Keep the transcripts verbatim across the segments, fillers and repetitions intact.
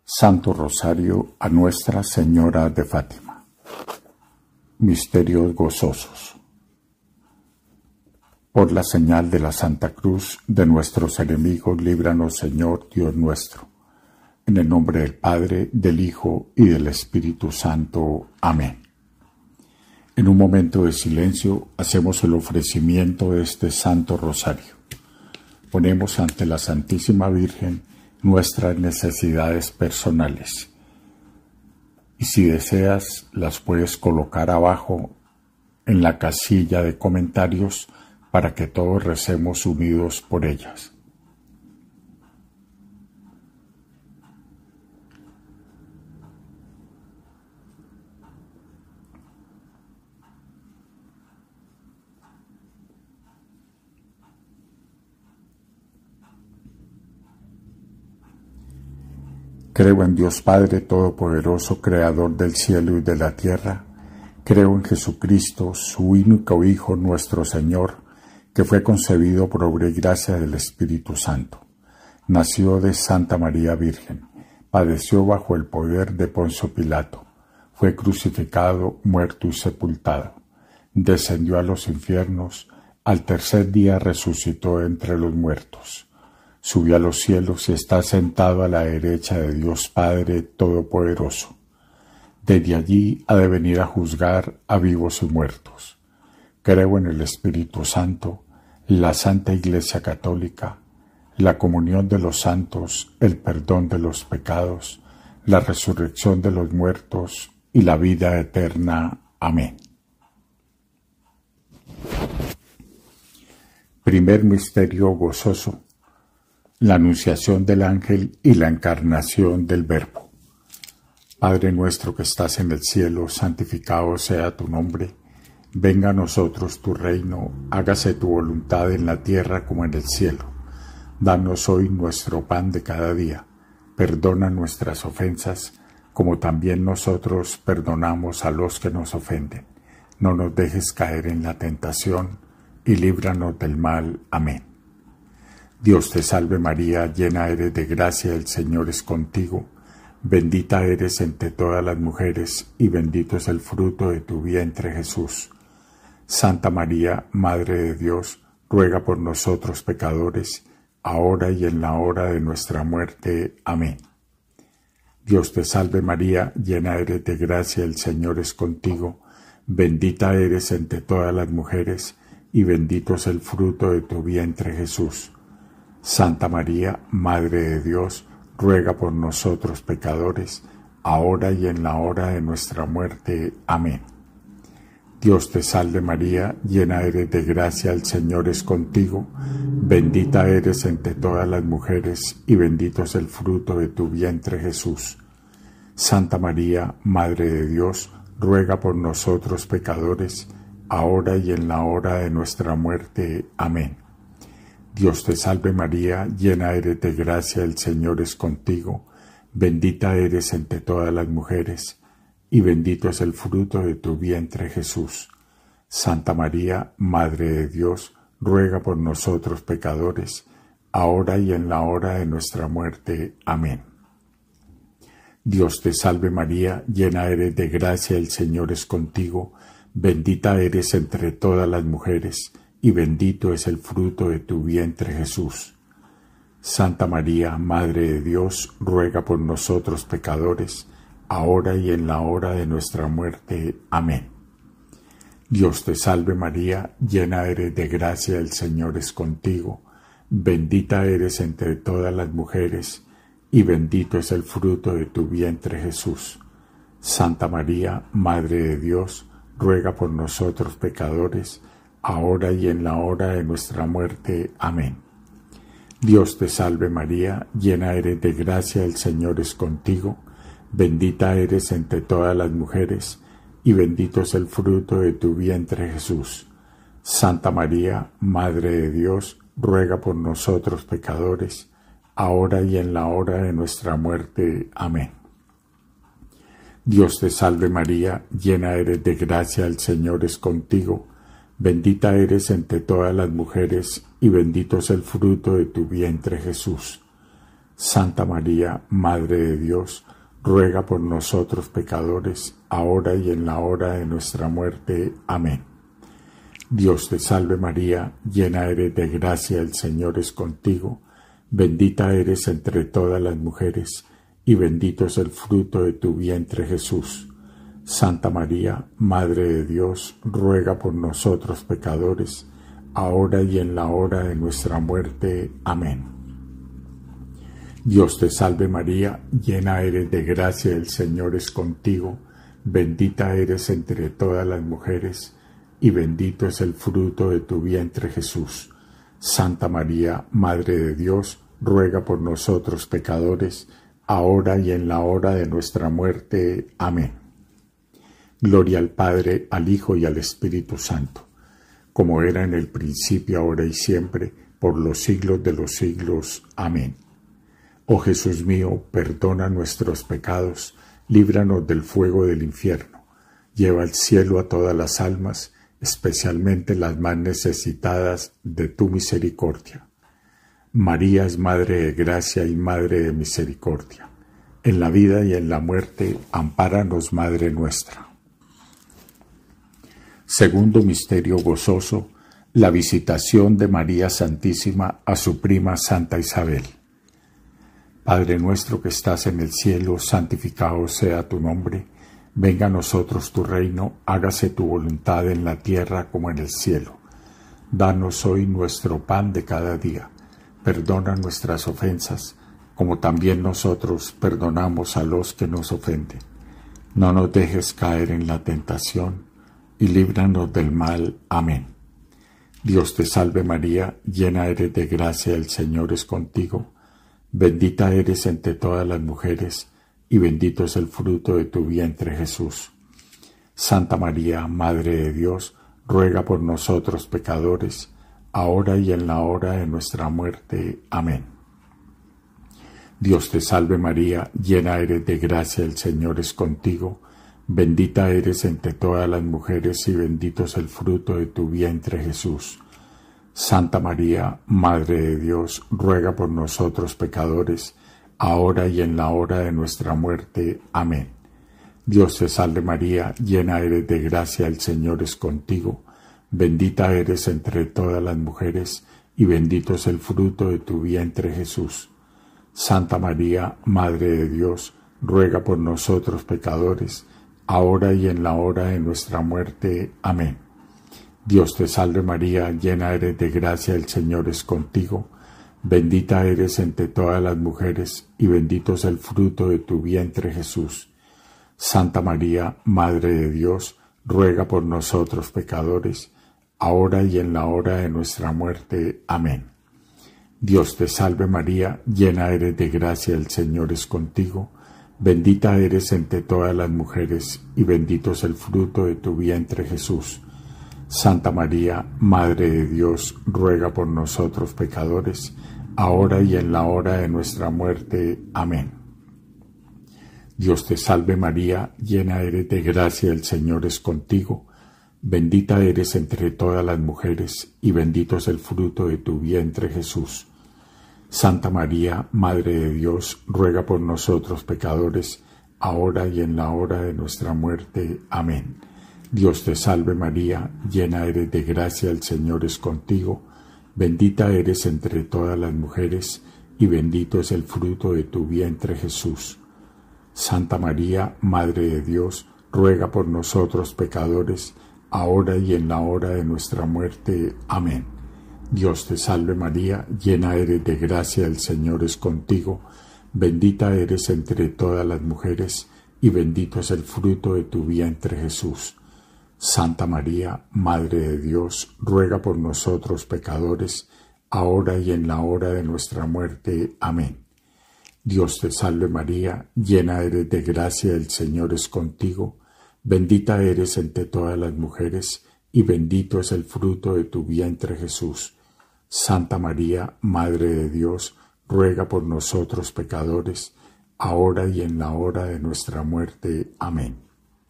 Santo Rosario a Nuestra Señora de Fátima. Misterios gozosos. Por la señal de la Santa Cruz de nuestros enemigos, líbranos, Señor Dios nuestro. En el nombre del Padre, del Hijo y del Espíritu Santo. Amén. En un momento de silencio hacemos el ofrecimiento de este Santo Rosario. Ponemos ante la Santísima Virgen nuestras necesidades personales. Y si deseas, las puedes colocar abajo en la casilla de comentarios para que todos recemos unidos por ellas. Creo en Dios Padre Todopoderoso, Creador del cielo y de la tierra. Creo en Jesucristo, su único Hijo, nuestro Señor, que fue concebido por obra y gracia del Espíritu Santo. Nació de Santa María Virgen, padeció bajo el poder de Poncio Pilato, fue crucificado, muerto y sepultado. Descendió a los infiernos, al tercer día resucitó entre los muertos. Subió a los cielos y está sentado a la derecha de Dios Padre Todopoderoso. Desde allí ha de venir a juzgar a vivos y muertos. Creo en el Espíritu Santo, la Santa Iglesia Católica, la comunión de los santos, el perdón de los pecados, la resurrección de los muertos y la vida eterna. Amén. Primer misterio gozoso: la anunciación del ángel y la encarnación del Verbo. Padre nuestro que estás en el cielo, santificado sea tu nombre. Venga a nosotros tu reino, hágase tu voluntad en la tierra como en el cielo. Danos hoy nuestro pan de cada día. Perdona nuestras ofensas, como también nosotros perdonamos a los que nos ofenden. No nos dejes caer en la tentación, y líbranos del mal. Amén. Dios te salve María, llena eres de gracia, el Señor es contigo. Bendita eres entre todas las mujeres, y bendito es el fruto de tu vientre Jesús. Santa María, Madre de Dios, ruega por nosotros pecadores, ahora y en la hora de nuestra muerte. Amén. Dios te salve María, llena eres de gracia, el Señor es contigo. Bendita eres entre todas las mujeres, y bendito es el fruto de tu vientre Jesús. Santa María, Madre de Dios, ruega por nosotros pecadores, ahora y en la hora de nuestra muerte. Amén. Dios te salve María, llena eres de gracia, el Señor es contigo. Bendita eres entre todas las mujeres, y bendito es el fruto de tu vientre Jesús. Santa María, Madre de Dios, ruega por nosotros pecadores, ahora y en la hora de nuestra muerte. Amén. Dios te salve María, llena eres de gracia, el Señor es contigo. Bendita eres entre todas las mujeres, y bendito es el fruto de tu vientre Jesús. Santa María, Madre de Dios, ruega por nosotros pecadores, ahora y en la hora de nuestra muerte. Amén. Dios te salve María, llena eres de gracia, el Señor es contigo. Bendita eres entre todas las mujeres, y bendito es el fruto de tu vientre Jesús. Santa María, Madre de Dios, ruega por nosotros pecadores, ahora y en la hora de nuestra muerte. Amén. Dios te salve María, llena eres de gracia, el Señor es contigo. Bendita eres entre todas las mujeres, y bendito es el fruto de tu vientre Jesús. Santa María, Madre de Dios, ruega por nosotros pecadores, ahora y en la hora de nuestra muerte. Amén. Dios te salve María, llena eres de gracia, el Señor es contigo. Bendita eres entre todas las mujeres, y bendito es el fruto de tu vientre Jesús. Santa María, Madre de Dios, ruega por nosotros pecadores, ahora y en la hora de nuestra muerte. Amén. Dios te salve María, llena eres de gracia, el Señor es contigo. Bendita eres entre todas las mujeres, y bendito es el fruto de tu vientre Jesús. Santa María, Madre de Dios, ruega por nosotros pecadores, ahora y en la hora de nuestra muerte. Amén. Dios te salve María, llena eres de gracia, el Señor es contigo, bendita eres entre todas las mujeres, y bendito es el fruto de tu vientre Jesús. Santa María, Madre de Dios, ruega por nosotros pecadores, ahora y en la hora de nuestra muerte. Amén. Dios te salve María, llena eres de gracia, el Señor es contigo, bendita eres entre todas las mujeres, y bendito es el fruto de tu vientre Jesús. Santa María, Madre de Dios, ruega por nosotros pecadores, ahora y en la hora de nuestra muerte. Amén. Gloria al Padre, al Hijo y al Espíritu Santo, como era en el principio, ahora y siempre, por los siglos de los siglos. Amén. Oh Jesús mío, perdona nuestros pecados, líbranos del fuego del infierno, lleva al cielo a todas las almas, especialmente las más necesitadas de tu misericordia. María es Madre de gracia y Madre de misericordia. En la vida y en la muerte, ampáranos, Madre nuestra. Segundo misterio gozoso, la visitación de María Santísima a su prima Santa Isabel. Padre nuestro que estás en el cielo, santificado sea tu nombre. Venga a nosotros tu reino, hágase tu voluntad en la tierra como en el cielo. Danos hoy nuestro pan de cada día. Perdona nuestras ofensas, como también nosotros perdonamos a los que nos ofenden. No nos dejes caer en la tentación, y líbranos del mal. Amén. Dios te salve María, llena eres de gracia, el Señor es contigo. Bendita eres entre todas las mujeres, y bendito es el fruto de tu vientre Jesús. Santa María, Madre de Dios, ruega por nosotros pecadores, ahora y en la hora de nuestra muerte. Amén. Dios te salve María, llena eres de gracia, el Señor es contigo. Bendita eres entre todas las mujeres, y bendito es el fruto de tu vientre Jesús. Santa María, Madre de Dios, ruega por nosotros pecadores, ahora y en la hora de nuestra muerte. Amén. Dios te salve María, llena eres de gracia, el Señor es contigo. Bendita eres entre todas las mujeres, y bendito es el fruto de tu vientre Jesús. Santa María, Madre de Dios, ruega por nosotros pecadores, ahora y en la hora de nuestra muerte. Amén. Dios te salve María, llena eres de gracia, el Señor es contigo. Bendita eres entre todas las mujeres, y bendito es el fruto de tu vientre Jesús. Santa María, Madre de Dios, ruega por nosotros pecadores, ahora y en la hora de nuestra muerte. Amén. Dios te salve María, llena eres de gracia, el Señor es contigo. Bendita eres entre todas las mujeres, y bendito es el fruto de tu vientre Jesús. Santa María, Madre de Dios, ruega por nosotros pecadores, ahora y en la hora de nuestra muerte. Amén. Dios te salve María, llena eres de gracia, el Señor es contigo. Bendita eres entre todas las mujeres, y bendito es el fruto de tu vientre Jesús. Santa María, Madre de Dios, ruega por nosotros pecadores, ahora y en la hora de nuestra muerte. Amén. Dios te salve María, llena eres de gracia, el Señor es contigo. Bendita eres entre todas las mujeres, y bendito es el fruto de tu vientre Jesús. Santa María, Madre de Dios, ruega por nosotros pecadores, ahora y en la hora de nuestra muerte. Amén. Dios te salve María, llena eres de gracia, el Señor es contigo. Bendita eres entre todas las mujeres, y bendito es el fruto de tu vientre Jesús. Santa María, Madre de Dios, ruega por nosotros pecadores, ahora y en la hora de nuestra muerte. Amén. Dios te salve María, llena eres de gracia, el Señor es contigo. Bendita eres entre todas las mujeres, y bendito es el fruto de tu vientre Jesús. Santa María, Madre de Dios, ruega por nosotros pecadores, ahora y en la hora de nuestra muerte. Amén.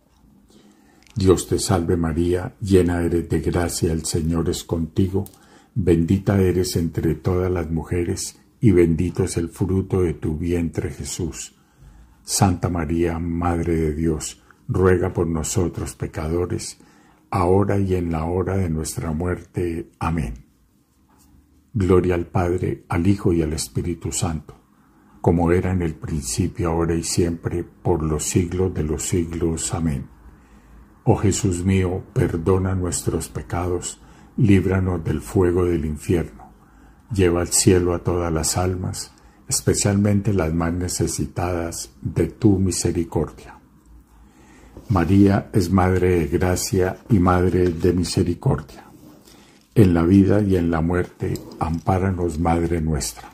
Dios te salve María, llena eres de gracia, el Señor es contigo. Bendita eres entre todas las mujeres, y bendito es el fruto de tu vientre, Jesús. Santa María, Madre de Dios, ruega por nosotros pecadores, ahora y en la hora de nuestra muerte. Amén. Gloria al Padre, al Hijo y al Espíritu Santo, como era en el principio, ahora y siempre, por los siglos de los siglos. Amén. Oh Jesús mío, perdona nuestros pecados, líbranos del fuego del infierno, lleva al cielo a todas las almas, especialmente las más necesitadas de tu misericordia. María es Madre de Gracia y Madre de Misericordia. En la vida y en la muerte, ampáranos, Madre nuestra.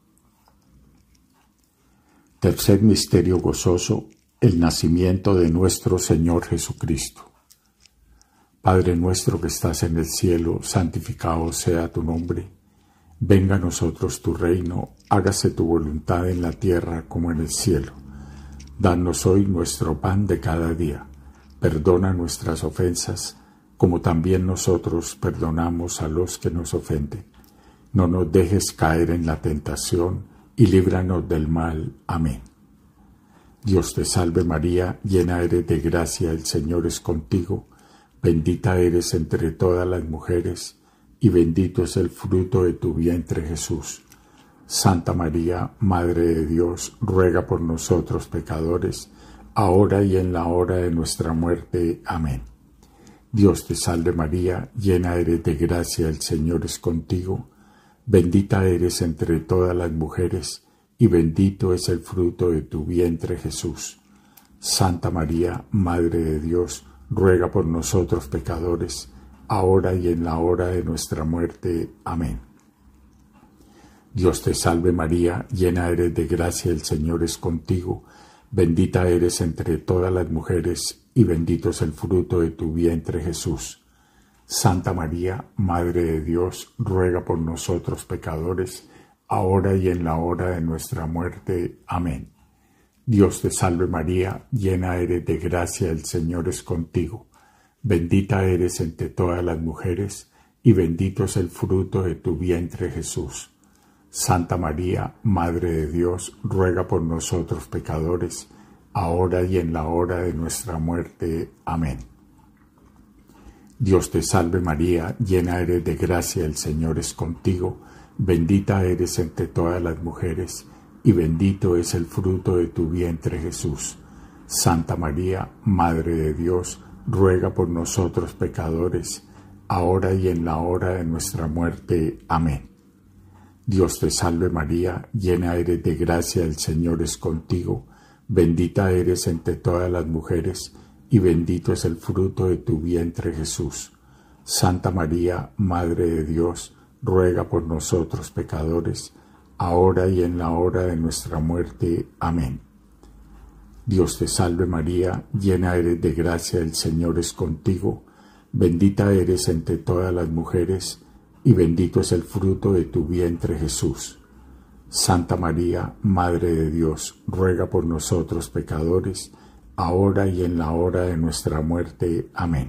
Tercer misterio gozoso, el nacimiento de nuestro Señor Jesucristo. Padre nuestro que estás en el cielo, santificado sea tu nombre. Venga a nosotros tu reino, hágase tu voluntad en la tierra como en el cielo. Danos hoy nuestro pan de cada día. Perdona nuestras ofensas, como también nosotros perdonamos a los que nos ofenden. No nos dejes caer en la tentación, y líbranos del mal. Amén. Dios te salve María, llena eres de gracia, el Señor es contigo. Bendita eres entre todas las mujeres, y bendito es el fruto de tu vientre, Jesús. Santa María, Madre de Dios, ruega por nosotros pecadores, ahora y en la hora de nuestra muerte. Amén. Dios te salve María, llena eres de gracia, el Señor es contigo. Bendita eres entre todas las mujeres, y bendito es el fruto de tu vientre, Jesús. Santa María, Madre de Dios, ruega por nosotros pecadores, ahora y en la hora de nuestra muerte. Amén. Dios te salve María, llena eres de gracia, el Señor es contigo. Bendita eres entre todas las mujeres, y bendito es el fruto de tu vientre, Jesús. Santa María, Madre de Dios, ruega por nosotros pecadores, ahora y en la hora de nuestra muerte. Amén. Dios te salve María, llena eres de gracia, el Señor es contigo. Bendita eres entre todas las mujeres, y bendito es el fruto de tu vientre, Jesús. Santa María, Madre de Dios, ruega por nosotros pecadores, ahora y en la hora de nuestra muerte. Amén. Dios te salve María, llena eres de gracia, el Señor es contigo. Bendita eres entre todas las mujeres, y bendito es el fruto de tu vientre, Jesús. Santa María, Madre de Dios, ruega por nosotros pecadores, ahora y en la hora de nuestra muerte. Amén. Dios te salve María, llena eres de gracia, el Señor es contigo. Bendita eres entre todas las mujeres, y bendito es el fruto de tu vientre, Jesús. Santa María, Madre de Dios, ruega por nosotros pecadores, ahora y en la hora de nuestra muerte. Amén. Dios te salve María, llena eres de gracia, el Señor es contigo. Bendita eres entre todas las mujeres, y bendito es el fruto de tu vientre, Jesús. Santa María, Madre de Dios, ruega por nosotros pecadores, ahora y en la hora de nuestra muerte. Amén.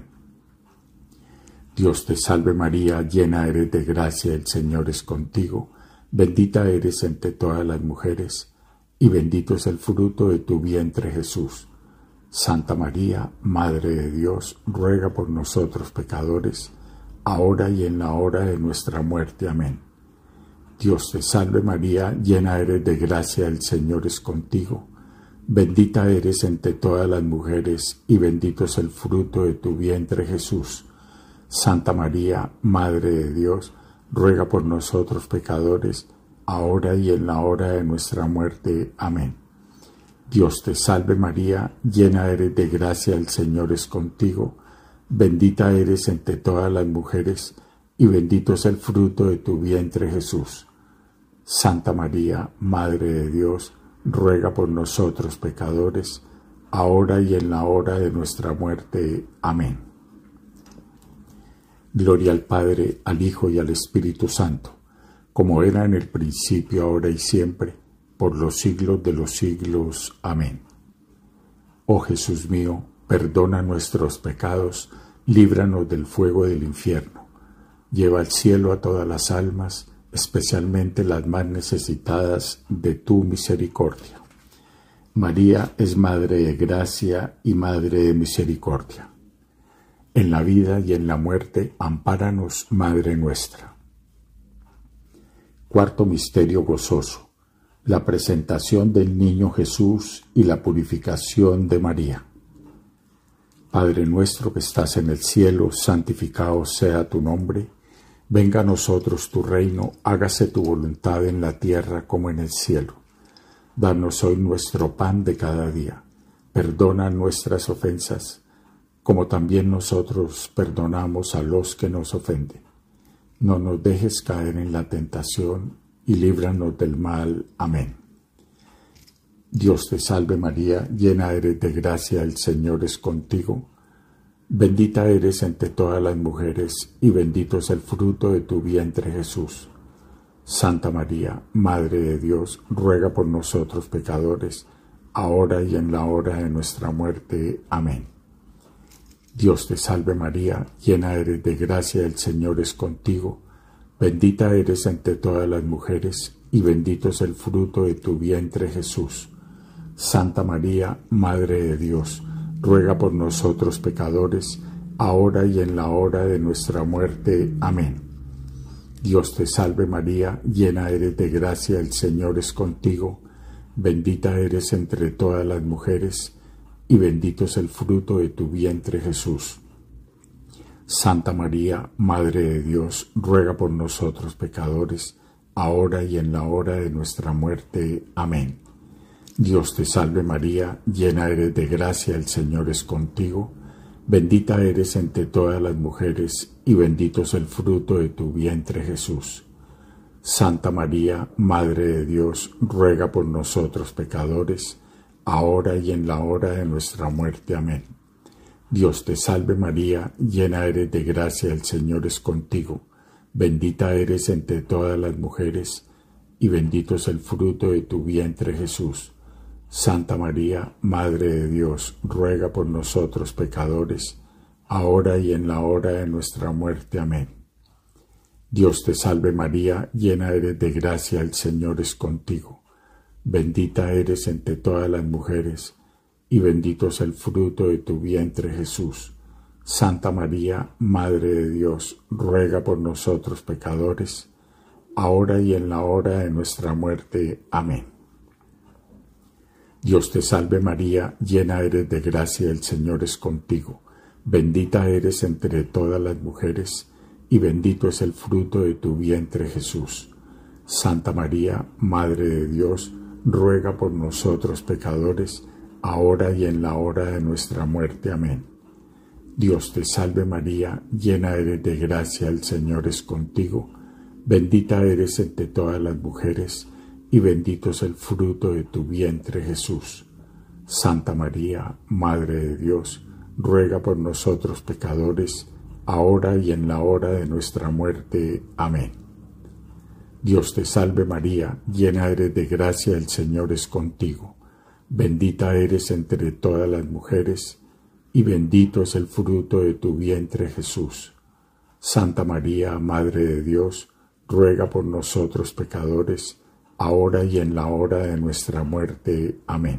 Dios te salve María, llena eres de gracia, el Señor es contigo. Bendita eres entre todas las mujeres, y bendito es el fruto de tu vientre, Jesús. Santa María, Madre de Dios, ruega por nosotros pecadores, ahora y en la hora de nuestra muerte. Amén. Dios te salve María, llena eres de gracia, el Señor es contigo. Bendita eres entre todas las mujeres, y bendito es el fruto de tu vientre, Jesús. Santa María, Madre de Dios, ruega por nosotros pecadores, ahora y en la hora de nuestra muerte. Amén. Dios te salve María, llena eres de gracia, el Señor es contigo. Bendita eres entre todas las mujeres, y bendito es el fruto de tu vientre, Jesús. Santa María, Madre de Dios, ruega por nosotros pecadores, ahora y en la hora de nuestra muerte. Amén. Gloria al Padre, al Hijo y al Espíritu Santo, como era en el principio, ahora y siempre, por los siglos de los siglos. Amén. Oh Jesús mío, perdona nuestros pecados, líbranos del fuego del infierno. Lleva al cielo a todas las almas, especialmente las más necesitadas de tu misericordia. María es Madre de Gracia y Madre de Misericordia. En la vida y en la muerte, ampáranos, Madre nuestra. Cuarto misterio gozoso: la presentación del niño Jesús y la purificación de María. Padre nuestro que estás en el cielo, santificado sea tu nombre. Venga a nosotros tu reino, hágase tu voluntad en la tierra como en el cielo. Danos hoy nuestro pan de cada día. Perdona nuestras ofensas, como también nosotros perdonamos a los que nos ofenden. No nos dejes caer en la tentación y líbranos del mal. Amén. Dios te salve María, llena eres de gracia, el Señor es contigo. Bendita eres entre todas las mujeres y bendito es el fruto de tu vientre Jesús. Santa María, Madre de Dios, ruega por nosotros pecadores, ahora y en la hora de nuestra muerte. Amén. Dios te salve María, llena eres de gracia, el Señor es contigo. Bendita eres entre todas las mujeres y bendito es el fruto de tu vientre Jesús. Santa María, Madre de Dios, ruega por nosotros pecadores, ahora y en la hora de nuestra muerte. Amén. Dios te salve María, llena eres de gracia, el Señor es contigo. Bendita eres entre todas las mujeres, y bendito es el fruto de tu vientre Jesús. Santa María, Madre de Dios, ruega por nosotros pecadores, ahora y en la hora de nuestra muerte. Amén. Dios te salve María, llena eres de gracia, el Señor es contigo. Bendita eres entre todas las mujeres, y bendito es el fruto de tu vientre Jesús. Santa María, Madre de Dios, ruega por nosotros pecadores, ahora y en la hora de nuestra muerte. Amén. Dios te salve María, llena eres de gracia, el Señor es contigo. Bendita eres entre todas las mujeres, y bendito es el fruto de tu vientre Jesús. Santa María, Madre de Dios, ruega por nosotros pecadores, ahora y en la hora de nuestra muerte. Amén. Dios te salve María, llena eres de gracia, el Señor es contigo. Bendita eres entre todas las mujeres, y bendito es el fruto de tu vientre Jesús. Santa María, Madre de Dios, ruega por nosotros pecadores, ahora y en la hora de nuestra muerte. Amén. Dios te salve María, llena eres de gracia, el Señor es contigo. Bendita eres entre todas las mujeres, y bendito es el fruto de tu vientre Jesús. Santa María, Madre de Dios, ruega por nosotros pecadores, ahora y en la hora de nuestra muerte. Amén. Dios te salve María, llena eres de gracia, el Señor es contigo. Bendita eres entre todas las mujeres, y bendito es el fruto de tu vientre Jesús. Santa María, Madre de Dios, ruega por nosotros pecadores, ahora y en la hora de nuestra muerte. Amén. Dios te salve María, llena eres de gracia, el Señor es contigo. Bendita eres entre todas las mujeres, y bendito es el fruto de tu vientre Jesús. Santa María, Madre de Dios, ruega por nosotros pecadores, ahora y en la hora de nuestra muerte. Amén.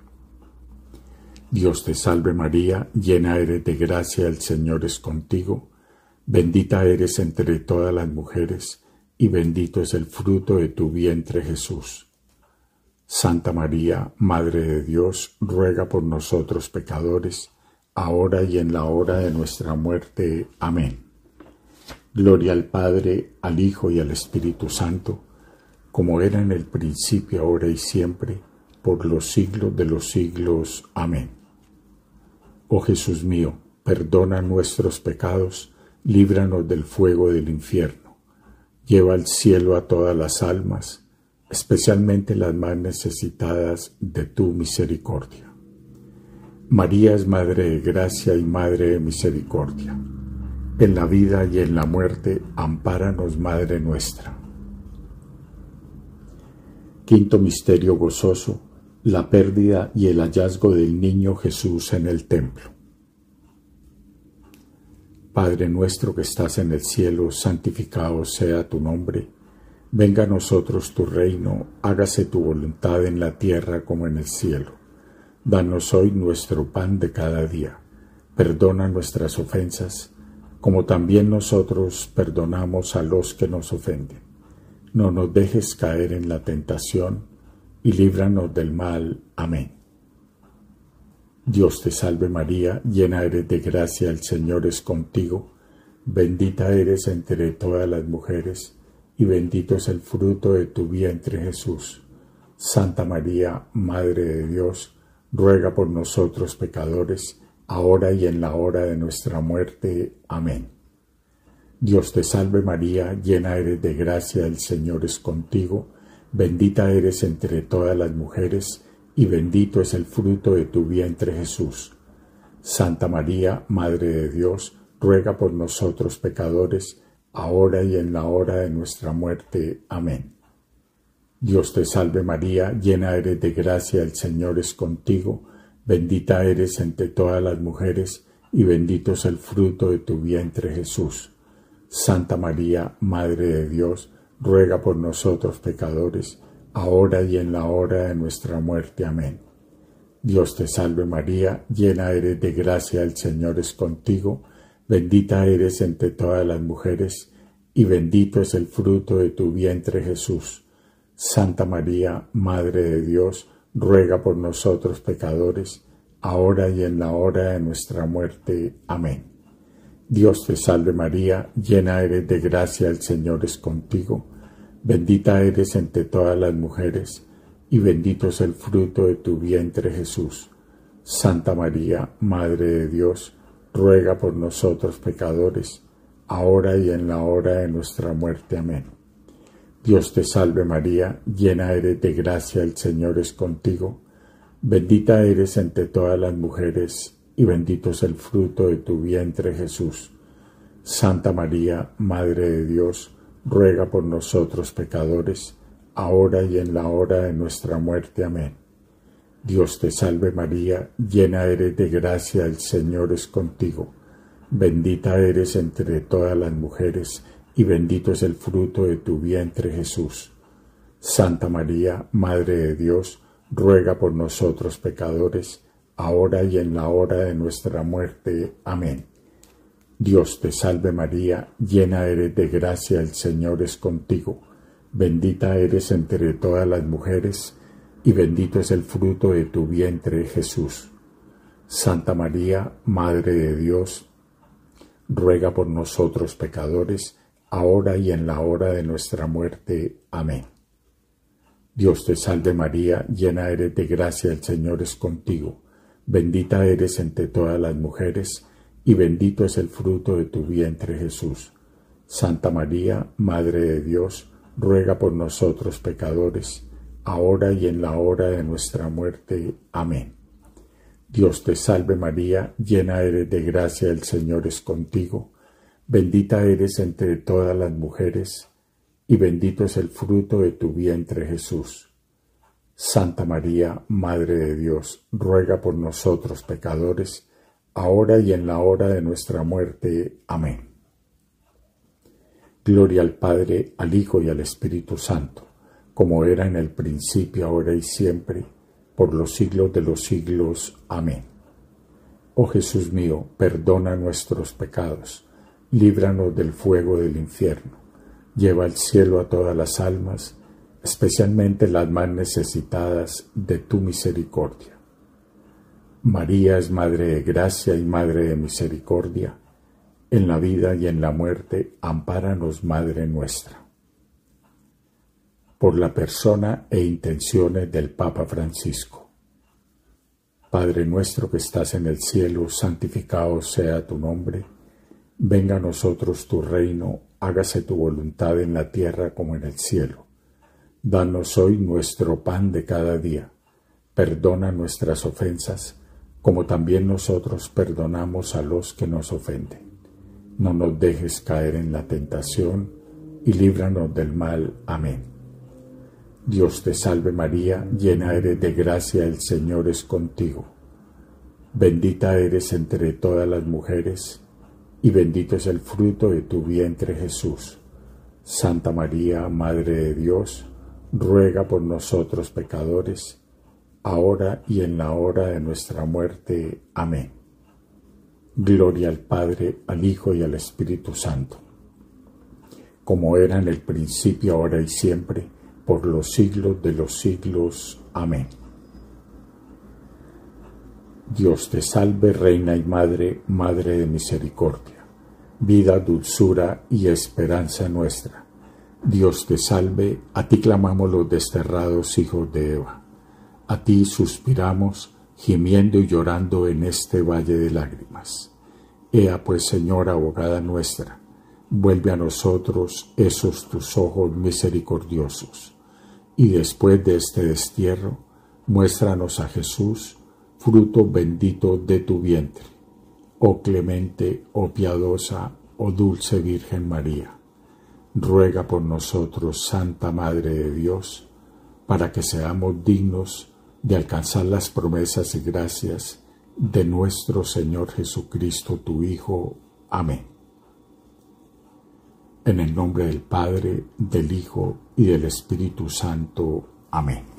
Dios te salve María, llena eres de gracia, el Señor es contigo. Bendita eres entre todas las mujeres, y bendito es el fruto de tu vientre Jesús. Santa María, Madre de Dios, ruega por nosotros pecadores, ahora y en la hora de nuestra muerte. Amén. Gloria al Padre, al Hijo y al Espíritu Santo, como era en el principio, ahora y siempre, por los siglos de los siglos. Amén. Oh Jesús mío, perdona nuestros pecados, líbranos del fuego del infierno, lleva al cielo a todas las almas, especialmente las más necesitadas de tu misericordia. María es Madre de Gracia y Madre de Misericordia. En la vida y en la muerte, ampáranos, Madre nuestra. Quinto misterio gozoso: la pérdida y el hallazgo del niño Jesús en el templo. Padre nuestro que estás en el cielo, santificado sea tu nombre. Venga a nosotros tu reino, hágase tu voluntad en la tierra como en el cielo. Danos hoy nuestro pan de cada día. Perdona nuestras ofensas, como también nosotros perdonamos a los que nos ofenden. No nos dejes caer en la tentación, y líbranos del mal. Amén. Dios te salve María, llena eres de gracia, el Señor es contigo. Bendita eres entre todas las mujeres, y bendito es el fruto de tu vientre Jesús. Santa María, Madre de Dios, ruega por nosotros pecadores, ahora y en la hora de nuestra muerte. Amén. Dios te salve María, llena eres de gracia, el Señor es contigo. Bendita eres entre todas las mujeres, y bendito es el fruto de tu vientre Jesús. Santa María, Madre de Dios, ruega por nosotros pecadores, ahora y en la hora de nuestra muerte. Amén. Dios te salve María, llena eres de gracia, el Señor es contigo. Bendita eres entre todas las mujeres, y bendito es el fruto de tu vientre Jesús. Santa María, Madre de Dios, ruega por nosotros pecadores, ahora y en la hora de nuestra muerte. Amén. Dios te salve María, llena eres de gracia, el Señor es contigo. Bendita eres entre todas las mujeres, y bendito es el fruto de tu vientre Jesús. Santa María, Madre de Dios, ruega por nosotros pecadores, ahora y en la hora de nuestra muerte. Amén. Dios te salve María, llena eres de gracia, el Señor es contigo. Bendita eres entre todas las mujeres, y bendito es el fruto de tu vientre Jesús. Santa María, Madre de Dios, ruega por nosotros pecadores, ahora y en la hora de nuestra muerte. Amén. Dios te salve María, llena eres de gracia, el Señor es contigo. Bendita eres entre todas las mujeres, y bendito es el fruto de tu vientre Jesús. Santa María, Madre de Dios, ruega por nosotros pecadores, ahora y en la hora de nuestra muerte. Amén. Dios te salve María, llena eres de gracia, el Señor es contigo. Bendita eres entre todas las mujeres, y bendito es el fruto de tu vientre Jesús. Santa María, Madre de Dios, ruega por nosotros pecadores, ahora y en la hora de nuestra muerte. Amén. Dios te salve María, llena eres de gracia, el Señor es contigo. Bendita eres entre todas las mujeres, y bendito es el fruto de tu vientre Jesús. Santa María, Madre de Dios, ruega por nosotros pecadores, ahora y en la hora de nuestra muerte. Amén. Dios te salve María, llena eres de gracia, el Señor es contigo. Bendita eres entre todas las mujeres, y bendito es el fruto de tu vientre Jesús. Santa María, Madre de Dios, ruega por nosotros pecadores, ahora y en la hora de nuestra muerte. Amén. Dios te salve María, llena eres de gracia, el Señor es contigo. Bendita eres entre todas las mujeres, y bendito es el fruto de tu vientre Jesús. Santa María, Madre de Dios, ruega por nosotros pecadores, ahora y en la hora de nuestra muerte. Amén. Gloria al Padre, al Hijo y al Espíritu Santo, como era en el principio, ahora y siempre, por los siglos de los siglos. Amén. Oh Jesús mío, perdona nuestros pecados, líbranos del fuego del infierno, lleva al cielo a todas las almas, especialmente las más necesitadas de tu misericordia. María es Madre de Gracia y Madre de Misericordia. En la vida y en la muerte, ampáranos, Madre nuestra. Por la persona e intenciones del Papa Francisco. Padre nuestro que estás en el cielo, santificado sea tu nombre. Venga a nosotros tu reino, hágase tu voluntad en la tierra como en el cielo. Danos hoy nuestro pan de cada día. Perdona nuestras ofensas, como también nosotros perdonamos a los que nos ofenden. No nos dejes caer en la tentación, y líbranos del mal. Amén. Dios te salve María, llena eres de gracia, el Señor es contigo. Bendita eres entre todas las mujeres, y bendito es el fruto de tu vientre Jesús. Santa María, Madre de Dios, ruega por nosotros pecadores, ahora y en la hora de nuestra muerte. Amén. Gloria al Padre, al Hijo y al Espíritu Santo, como era en el principio, ahora y siempre, por los siglos de los siglos. Amén. Dios te salve, Reina y Madre, Madre de misericordia, vida, dulzura y esperanza nuestra. Dios te salve, a ti clamamos los desterrados hijos de Eva. A ti suspiramos, gimiendo y llorando en este valle de lágrimas. Ea pues, Señora, abogada nuestra, vuelve a nosotros esos tus ojos misericordiosos, y después de este destierro, muéstranos a Jesús, fruto bendito de tu vientre. Oh clemente, oh piadosa, oh dulce Virgen María, ruega por nosotros, Santa Madre de Dios, para que seamos dignos de alcanzar las promesas y gracias de nuestro Señor Jesucristo, tu Hijo. Amén. En el nombre del Padre, del Hijo y del Espíritu Santo. Amén.